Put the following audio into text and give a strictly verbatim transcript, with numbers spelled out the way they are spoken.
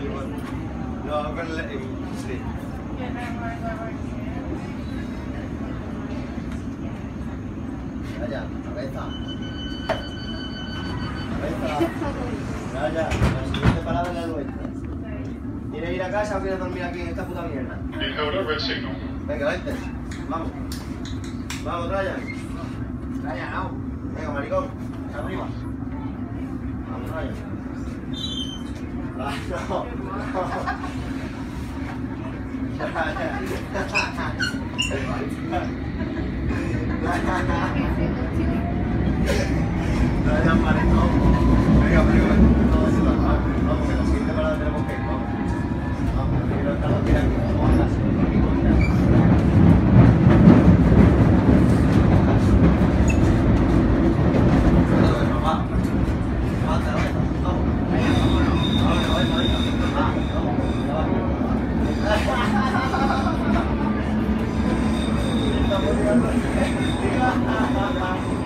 No, con el... sí. Vaya, cabeza. Cabeza. Vaya, la siguiente parada es la nuestra. ¿Quieres ir a casa o quieres dormir aquí en esta puta mierda? Venga, vente. Vamos. Vamos, Ryan. Ryan, no. Venga, maricón. Arriba. Vamos, Ryan. No, no. Ryan, maricón. Venga, maricón. Vamos, vamos, que la siguiente parada tenemos que ir. Vamos. Vamos, que no estamos tirando. Vamos a casa. Vamos, vamos, vamos.